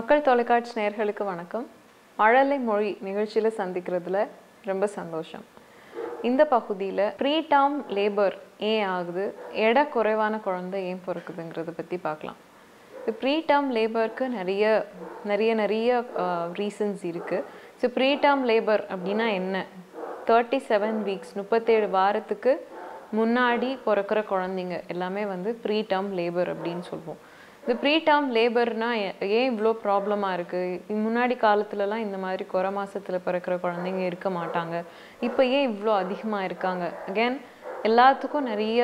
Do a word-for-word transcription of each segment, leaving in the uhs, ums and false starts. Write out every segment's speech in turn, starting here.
மக்கள் தொலைக்காட்சி நேயர்களுக்கு வணக்கம். மழலை மொழி நிகழ்ச்சியில சந்திக்கிறதுல ரொம்ப சந்தோஷம். இந்த பகுதியில் ப்ரீ டேர்ம் லேபர் ஏன் ஆகுது, எடை குறைவான குழந்தை ஏன் பிறக்குதுங்கிறத பற்றி பார்க்கலாம். இப்போ ப்ரீ டேர்ம் லேபருக்கு நிறைய நிறைய நிறைய ரீசன்ஸ் இருக்குது. ஸோ ப்ரீ டேர்ம் லேபர் அப்படின்னா என்ன? தேர்ட்டி செவன் வீக்ஸ் முப்பத்தேழு வாரத்துக்கு முன்னாடி பிறக்கிற குழந்தைங்க எல்லாமே வந்து ப்ரீ டேர்ம் லேபர் அப்படின்னு சொல்லுவோம். இந்த ப்ரீ டேர்ம் லேபர்னால் ஏன் இவ்வளோ ப்ராப்ளமாக இருக்குது? முன்னாடி காலத்துலலாம் இந்த மாதிரி குறை மாதத்தில் பிறக்கிற குழந்தைங்க இருக்க மாட்டாங்க. இப்போ ஏன் இவ்வளோ அதிகமாக இருக்காங்க? அகேன் எல்லாத்துக்கும் நிறைய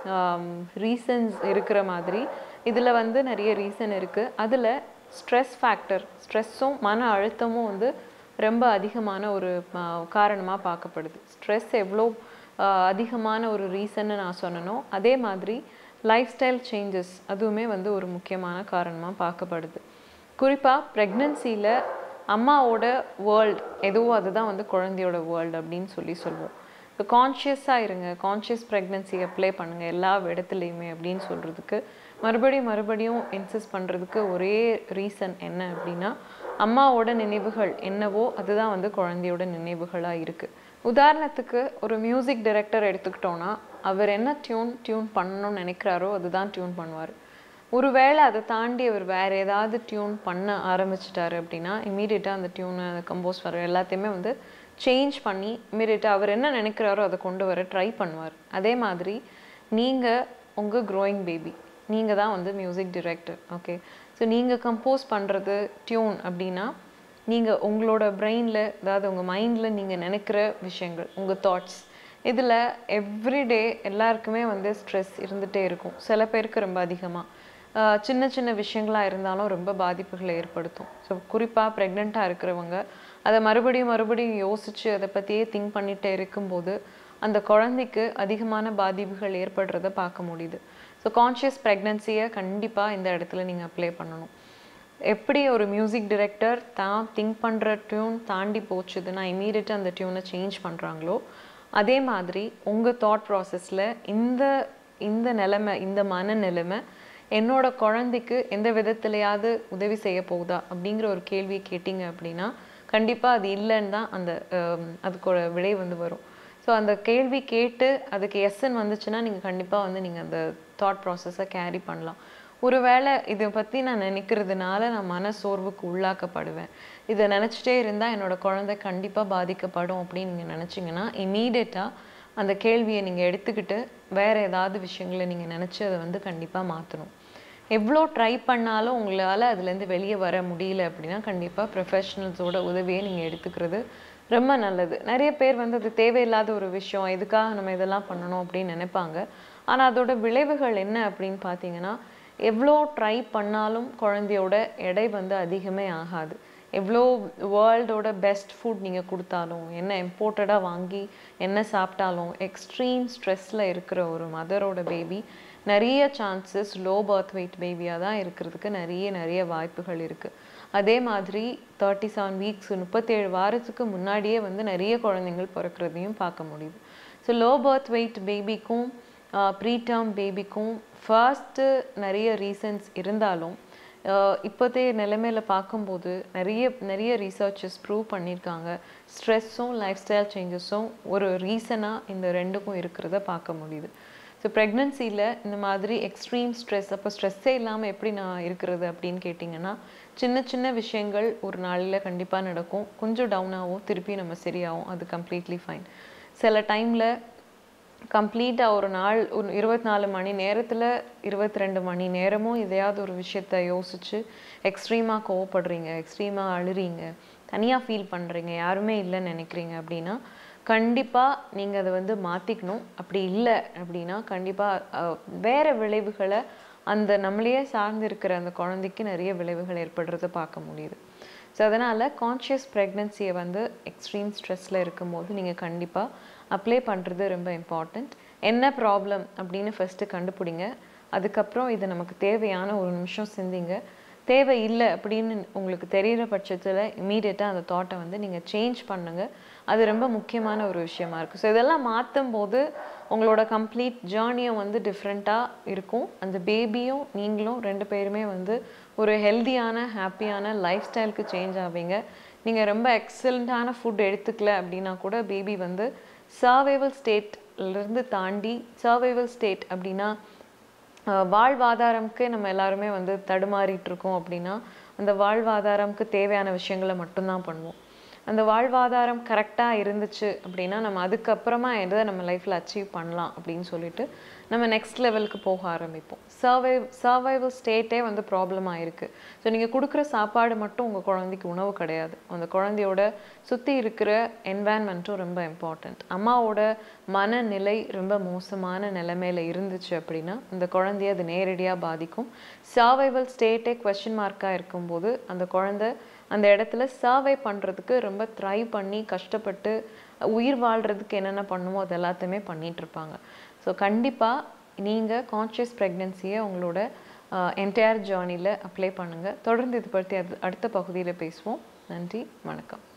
ரீசன்ஸ் இருக்கிற மாதிரி இதில் வந்து நிறைய ரீசன் இருக்குது. அதில் ஸ்ட்ரெஸ் ஃபேக்டர், ஸ்ட்ரெஸ்ஸும் மன அழுத்தமும் வந்து ரொம்ப அதிகமான ஒரு காரணமாக பார்க்கப்படுது. ஸ்ட்ரெஸ் எவ்வளோ அதிகமான ஒரு ரீசன்னு நான் சொன்னனோ அதே மாதிரி லைஃப் ஸ்டைல் சேஞ்சஸ் அதுவுமே வந்து ஒரு முக்கியமான காரணமாக பார்க்கப்படுது. குறிப்பாக ப்ரெக்னன்சியில் அம்மாவோட வேர்ல்டு எதுவோ அதுதான் வந்து குழந்தையோட வேர்ல்டு அப்படின்னு சொல்லி சொல்லுவோம். இப்போ கான்ஷியஸாக இருங்க, கான்ஷியஸ் ப்ரெக்னன்சி அப்ளை பண்ணுங்கள் எல்லா இடத்துலையுமே அப்படின்னு சொல்கிறதுக்கு மறுபடியும் மறுபடியும் இன்சிஸ்ட் பண்ணுறதுக்கு ஒரே ரீசன் என்ன அப்படின்னா, அம்மாவோட நினைவுகள் என்னவோ அதுதான் வந்து குழந்தையோட நினைவுகளாக இருக்குது. உதாரணத்துக்கு ஒரு மியூசிக் டைரக்டர் எடுத்துக்கிட்டோன்னா, அவர் என்ன டியூன் டியூன் பண்ணணும்னு நினைக்கிறாரோ அதுதான் டியூன் பண்ணுவார். ஒருவேளை அதை தாண்டி அவர் வேறு ஏதாவது டியூன் பண்ண ஆரம்பிச்சிட்டாரு அப்படின்னா இமீடியட்டாக அந்த டியூனை அந்த கம்போஸ் வர எல்லாத்தையுமே வந்து சேஞ்ச் பண்ணி இமீடியட்டாக அவர் என்ன நினைக்கிறாரோ அதை கொண்டு வர ட்ரை பண்ணுவார். அதே மாதிரி நீங்கள் உங்கள் க்ரோயிங் பேபி, நீங்கள் தான் வந்து மியூசிக் டைரக்டர். ஓகே, ஸோ நீங்கள் கம்போஸ் பண்ணுறது டியூன் அப்படின்னா நீங்கள் உங்களோட பிரெயினில், அதாவது உங்கள் மைண்டில் நீங்கள் நினைக்கிற விஷயங்கள், உங்கள் தாட்ஸ், இதில் எவ்ரிடே எல்லாருக்குமே வந்து ஸ்ட்ரெஸ் இருந்துகிட்டே இருக்கும். சில பேருக்கு ரொம்ப அதிகமாக சின்ன சின்ன விஷயங்களாக இருந்தாலும் ரொம்ப பாதிப்புகளை ஏற்படுத்தும். ஸோ குறிப்பாக ப்ரெக்னெண்ட்டாக இருக்கிறவங்க அதை மறுபடியும் மறுபடியும் யோசித்து அதை பற்றியே திங்க் பண்ணிகிட்டே இருக்கும்போது அந்த குழந்தைக்கு அதிகமான பாதிப்புகள் ஏற்படுறத பார்க்க முடியுது. ஸோ கான்ஷியஸ் ப்ரெக்னன்சியை கண்டிப்பாக இந்த இடத்துல நீங்கள் அப்ளை பண்ணணும். எப்படி ஒரு மியூசிக் டைரக்டர் தான் திங்க் பண்ணுற டியூன் தாண்டி போச்சுதுன்னா இமீடியட்டாக அந்த டியூனை சேஞ்ச் பண்ணுறாங்களோ, அதே மாதிரி உங்கள் தாட் ப்ராசஸில் இந்த இந்த நிலைமை, இந்த மன நிலைமை என்னோட குழந்தைக்கு எந்த விதத்துலையாவது உதவி செய்ய போகுதா அப்படிங்கிற ஒரு கேள்வியை கேட்டிங்க அப்படின்னா கண்டிப்பாக அது இல்லைன்னு தான் அந்த அதுக்கோட விடை வந்து வரும். ஸோ அந்த கேள்வி கேட்டு அதுக்கு எஸ்ன்னு வந்துச்சுன்னா நீங்கள் கண்டிப்பாக வந்து நீங்கள் அந்த தாட் ப்ராசஸை கேரி பண்ணலாம். ஒருவேளை இதை பற்றி நான் நினைக்கிறதுனால நான் மன சோர்வுக்கு உள்ளாக்கப்படுவேன், இதை நினச்சிட்டே இருந்தால் என்னோடய குழந்தை கண்டிப்பாக பாதிக்கப்படும் அப்படின்னு நீங்கள் நினச்சிங்கன்னா இமீடியட்டாக அந்த கேள்வியை நீங்கள் எடுத்துக்கிட்டு வேறு ஏதாவது விஷயங்களை நீங்கள் நினச்சி அதை வந்து கண்டிப்பாக மாற்றணும். எவ்வளோ ட்ரை பண்ணாலும் உங்களால் அதுலேருந்து வெளியே வர முடியல அப்படின்னா கண்டிப்பாக ப்ரொஃபஷ்னல்ஸோட உதவியை நீங்கள் எடுத்துக்கிறது ரொம்ப நல்லது. நிறைய பேர் வந்து அது தேவையில்லாத ஒரு விஷயம், எதுக்காக நம்ம இதெல்லாம் பண்ணணும் அப்படின்னு நினைப்பாங்க. ஆனால் அதோட விளைவுகள் என்ன அப்படின்னு பார்த்தீங்கன்னா, எவ்வளோ ட்ரை பண்ணாலும் குழந்தையோட எடை வந்து அதிகமே ஆகாது. எவ்வளோ வேர்ல்டோட பெஸ்ட் ஃபுட் நீங்கள் கொடுத்தாலும், என்ன இம்போர்ட்டடாக வாங்கி என்ன சாப்பிட்டாலும், எக்ஸ்ட்ரீம் ஸ்ட்ரெஸ்ஸில் இருக்கிற ஒரு மதரோட பேபி நிறைய சான்சஸ் லோ பர்த் வெயிட் பேபியாக தான் இருக்கிறதுக்கு நிறைய நிறைய வாய்ப்புகள் இருக்குது. அதே மாதிரி தேர்ட்டி செவன் வீக்ஸ் முப்பத்தேழு வாரத்துக்கு முன்னாடியே வந்து நிறைய குழந்தைங்கள் பிறக்கிறதையும் பார்க்க முடியுது. ஸோ லோ பர்த் வெயிட் பேபிக்கும் ப்ரீ டேர்ம் பேபிக்கும் ஃபர்ஸ்ட்டு நிறைய ரீசன்ஸ் இருந்தாலும் இப்போதைய நிலைமையில் பார்க்கும்போது நிறைய நிறைய ரீசர்ச்சஸ் ப்ரூவ் பண்ணியிருக்காங்க. ஸ்ட்ரெஸ்ஸும் லைஃப் ஸ்டைல் சேஞ்சஸும் ஒரு ரீசனாக இந்த ரெண்டுக்கும் இருக்கிறத பார்க்க முடியுது. ஸோ ப்ரெக்னன்சியில் இந்த மாதிரி எக்ஸ்ட்ரீம் ஸ்ட்ரெஸ், அப்போ ஸ்ட்ரெஸ்ஸே இல்லாமல் எப்படி நான் இருக்கிறது அப்படின்னு கேட்டிங்கன்னா, சின்ன சின்ன விஷயங்கள் ஒரு நாளில் கண்டிப்பாக நடக்கும். கொஞ்சம் டவுன் ஆகும், திருப்பி நம்ம சரியாகும், அது கம்ப்ளீட்லி ஃபைன். சில டைமில் கம்ப்ளீட்டாக ஒரு நாள் ஒரு இருபத்தி நாலு மணி நேரத்தில் இருபத்தி ரெண்டு மணி நேரமும் எதையாவது ஒரு விஷயத்த யோசித்து எக்ஸ்ட்ரீமாக கோவப்படுறீங்க, எக்ஸ்ட்ரீமாக அழுறீங்க, தனியாக ஃபீல் பண்ணுறீங்க, யாருமே இல்லைன்னு நினைக்கிறீங்க அப்படின்னா கண்டிப்பாக நீங்கள் அதை வந்து மாற்றிக்கணும். அப்படி இல்லை அப்படின்னா கண்டிப்பாக வேறு விளைவுகளை அந்த நம்மளையே சார்ந்து இருக்கிற அந்த குழந்தைக்கு நிறைய விளைவுகள் ஏற்படுறத பார்க்க முடியுது. ஸோ அதனால் கான்ஷியஸ் ப்ரெக்னன்சியை வந்து எக்ஸ்ட்ரீம் ஸ்ட்ரெஸ்ஸில் இருக்கும்போது நீங்கள் கண்டிப்பாக அப்ளை பண்ணுறது ரொம்ப இம்பார்ட்டண்ட். என்ன ப்ராப்ளம் அப்படின்னு ஃபஸ்ட்டு கண்டுபிடிங்க. அதுக்கப்புறம் இது நமக்கு தேவையான ஒரு நிமிஷம் சிந்திங்க. தேவை இல்லை அப்படின்னு உங்களுக்கு தெரிகிற பட்சத்தில் இமீடியட்டாக அந்த தாட்டை வந்து நீங்கள் சேஞ்ச் பண்ணுங்கள். அது ரொம்ப முக்கியமான ஒரு விஷயமா இருக்குது. ஸோ இதெல்லாம் மாற்றும் போது உங்களோட கம்ப்ளீட் ஜேர்னியை வந்து டிஃப்ரெண்ட்டாக இருக்கும். அந்த பேபியும் நீங்களும் ரெண்டு பேருமே வந்து ஒரு ஹெல்த்தியான ஹாப்பியான லைஃப் ஸ்டைலுக்கு சேஞ்ச் ஆவீங்க. நீங்கள் ரொம்ப எக்ஸலண்ட்டான ஃபுட் எடுத்துக்கல அப்படின்னா கூட பேபி வந்து சர்வைவல் ஸ்டேட்லேருந்து தாண்டி சர்வைவல் ஸ்டேட் அப்படின்னா வாழ்வாதாரம்க்கு நம்ம எல்லாருமே வந்து தடுமாறிட்டு இருக்கோம் அப்படின்னா அந்த வாழ்வாதாரம்க்கு தேவையான விஷயங்களை மட்டும்தான் பண்ணுவோம். அந்த வாழ்வாதாரம் கரெக்டாக இருந்துச்சு அப்படின்னா நம்ம அதுக்கப்புறமா எதை நம்ம லைஃப்பில் அச்சீவ் பண்ணலாம் அப்படின்னு சொல்லிட்டு நம்ம நெக்ஸ்ட் லெவலுக்கு போக ஆரம்பிப்போம். சர்வை சர்வைவல் ஸ்டேட்டே வந்து ப்ராப்ளம் ஆகிருக்கு. ஸோ நீங்கள் கொடுக்குற சாப்பாடு மட்டும் உங்கள் குழந்தைக்கு உணவு கிடையாது. அந்த குழந்தையோட சுற்றி இருக்கிற என்வாயன்மெண்ட்டும் ரொம்ப இம்பார்ட்டண்ட். அம்மாவோட மனநிலை ரொம்ப மோசமான நிலைமையில் இருந்துச்சு அப்படின்னா அந்த குழந்தைய அது நேரடியாக பாதிக்கும். சர்வைவல் ஸ்டேட்டே கொஸ்டின் மார்க்காக இருக்கும்போது அந்த குழந்தை அந்த இடத்துல சர்வை பண்ணுறதுக்கு ரொம்ப ட்ரை பண்ணி கஷ்டப்பட்டு உயிர் வாழ்கிறதுக்கு என்னென்ன பண்ணுமோ அது எல்லாத்தையுமே பண்ணிகிட்ருப்பாங்க. ஸோ கண்டிப்பாக நீங்கள் கான்ஷியஸ் ப்ரெக்னென்சியை உங்களோட என்டையர் ஜேர்னியில் அப்ளை பண்ணுங்கள். தொடர்ந்து இது பற்றி அது அடுத்த பகுதியில் பேசுவோம். நன்றி, வணக்கம்.